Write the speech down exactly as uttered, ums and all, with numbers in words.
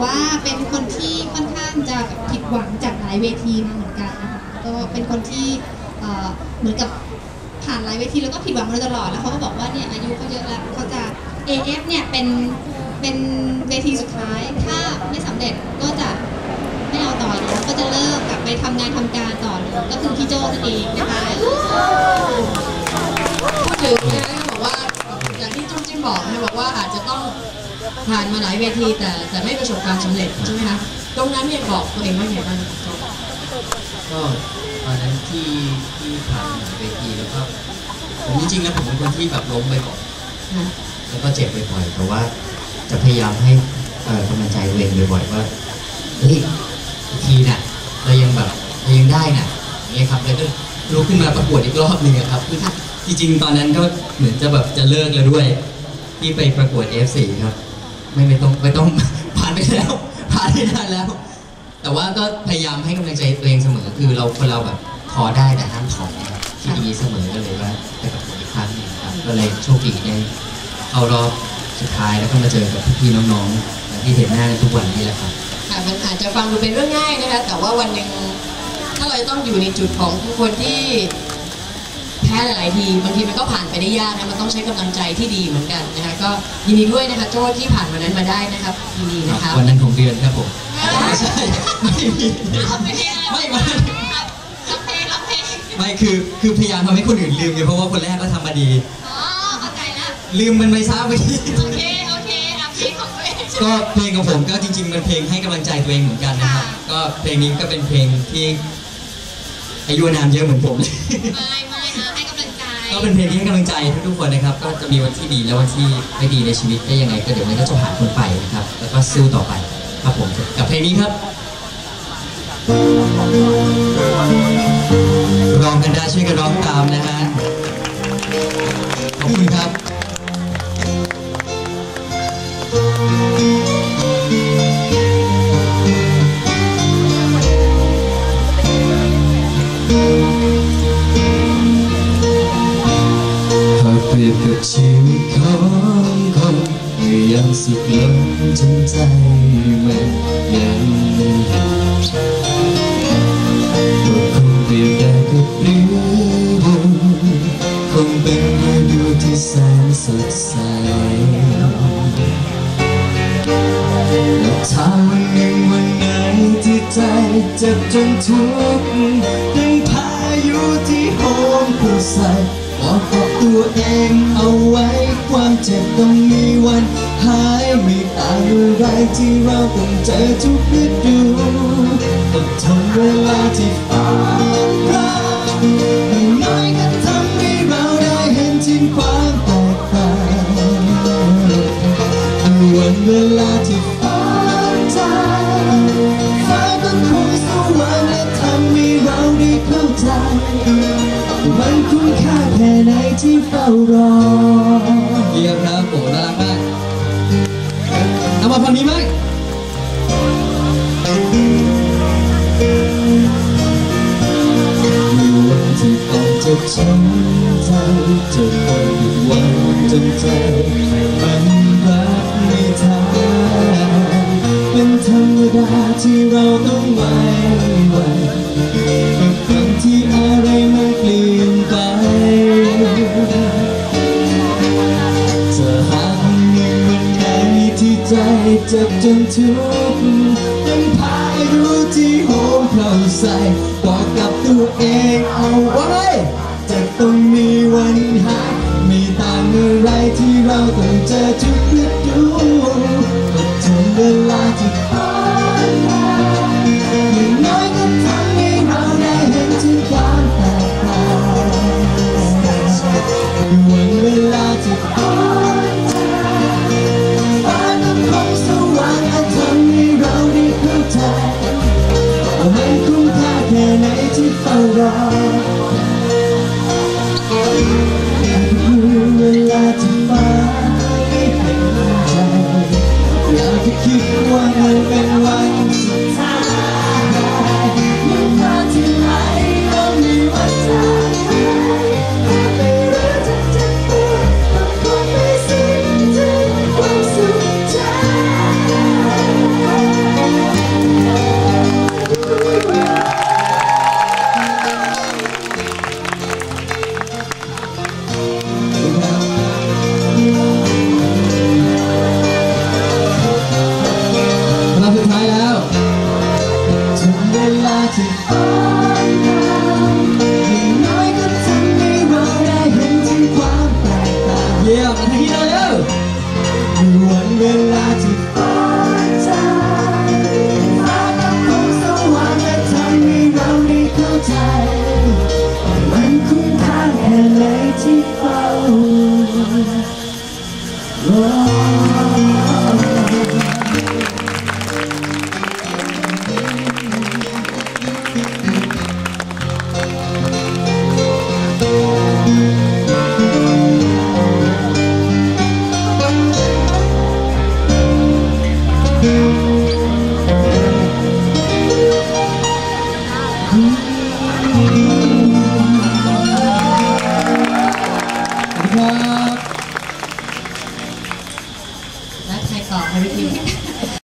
ว่าเป็นคนที่ค่อนข้างจะแบบผิดหวังจากหลายเวทีมาเหมือนกันนะคะก็เป็นคนที่เหมือนกับผ่านหลายเวทีแล้วก็ผิดหวังมาตลอดแล้วเขาก็บอกว่าเนี่ยอายุเขาเยอะแล้วเขาจะ เอ เอฟ เนี่ยเป็นเป็นเวทีสุดท้ายถ้าไม่สำเร็จก็จะไม่เอาต่อแล้วก็จะเลิกกลับไปทำงานทำการต่อเลยก็คือพี่โจ้นั่นเองนะคะพูดถึงนะบอกว่าอย่างที่จุ๊บจิ้มบอกนะบอกว่าอาจจะต้องผ่านมาหลายเวทีแต่แต่ไม่ประสบความสำเร็จใช่ไหมคะตรงนั้นเนี่ยบอกตัวเองว่าไงบ้างก็ตอนนั้นที่ที่ผ่านเวทีแล้วก็ผมจริงๆแล้วผมเป็นคนที่แบบล้มไปก่อนแล้วก็เจ็บบ่อยๆแต่ว่าจะพยายามให้กำลังใจตัวเองบ่อยๆว่าเฮ้ยทีน่ะเรายังแบบเรายังได้น่ะนี่ครับแล้วก็ลุกขึ้นมาประกวดอีกรอบหนึ่งครับคือจริงๆตอนนั้นก็เหมือนจะแบบจะเลิกแล้วด้วยที่ไปประกวด เอฟ โฟร์ ครับไม่ไม่ต้องไม่ต้องผ่านไปแล้วผ่านไปนานแล้วแต่ว่าก็พยายามให้กำลังใจตัวเองเสมอคือเราคนเราแบบท้อได้แต่ห้ามถอยนะครับที่ดีเสมอก็เลยว่าไปประกวดอีกครั้งนึงครับก็เลยโชคดีได้เข้ารอบสุดท้ายแล้วก็มาเจอกับพี่ๆน้องๆที่เห็นหน้าทุกวันนี้แหละครับค่ะมันอาจจะฟังดูเป็นเรื่องง่ายนะคะแต่ว่าวันหนึ่งถ้าเราจะต้องอยู่ในจุดของคนที่แพ้หลายๆทีบางทีมันก็ผ่านไปได้ยากนะมันต้องใช้กำลังใจที่ดีเหมือนกันนะคะก็ยินดีด้วยนะคะโจ้ที่ผ่านวันนั้นมาได้นะครับยินดีนะคะวันนั้นของเดือนครับผมไม่ใช่ไม่มีไม่ไม่ไม่คือคือพยายามทำให้คนอื่นลืมไงเพราะว่าคนแรกก็ทำมาดีอ๋อเข้าใจแล้วลืมมันไปซะไปทีโอเคโอเคอ่ะเพลงของตัวเองก็เพลงของผมก็จริงๆมันเพลงให้กำลังใจตัวเองเหมือนกันนะครับก็เพลงนี้ก็เป็นเพลงที่อายุนานเยอะเหมือนผมไม่ไม่ให้กำลังใจก็เป็นเพลงที่ให้กำลังใจทุกๆคนนะครับก็จะมีวันที่ดีและวันที่ไม่ดีในชีวิตได้ยังไงก็เดี๋ยวมันก็จะผ่านคนไปนะครับแล้วก็สู้ต่อไปครับผมกับเพลงนี้ครับร้องกันได้ช่วยกันร้องตามนะฮะขอบคุณครับหากเปรียบกับชีวิตของคนที่ยังสุขล้นจนใจไม่ยังเปรียบได้กับเรือบุญคงเป็นฤดูที่แสนสดใสและถ้าวันหนึ่งวันไหนที่ใจเจ็บจนทุกข์ดังพายุที่โหมเข้าใส่บอกกับตัวเองเอาไว้ความเจ็บต้องมีวันหายไม่ต่างอะไรที่เราต้องเจอทุกฤดูอดทนเวลาที่ฟ้าร้องอย่างน้อยก็ทำให้เราได้เห็นถึงความแตกต่างวันเวลาที่ฟ้าจางฟ้าก็คงสว่างและทำให้เราได้เข้าใจมันคุ้มค่าแค่ไหนที่เฝ้ารอเยี่ยมครับผมน่ารักมากเอามาฟังนี้มั้ยมีวันที่ต้องเจ็บช้ำใจเจ็บปวดทุกวันจนใจมันรักไม่ทันเป็นธรรมดาที่เราต้องไว้วันกับครั้งที่อะไรมันเปลี่ยนไปจะหาวันหนึ่งวันไหนที่ใจเจ็บจนทุกข์เป็นพายุที่โหมเข้าใส่บอกกับตัวเองเอาไว้จะต้องมีวันหายไม่ต่างอะไรที่เราต้องเจอทุกฤดูอดทนเวลาที่ผ่านมาอย่างน้อยก็ทำให้เราได้เห็นถึงความแตกต่างวันเวลาที่ผ่านฟ้าก็คงสว่างและทำให้เราได้เข้าใจว่ามันคุ้มค่าแค่ไหนที่เฝ้ารอเวลาที่ฟ้าไม่เป็นใจอยากจะคิดว่ามันเป็นแล้วใครต่อคะพี่ทิม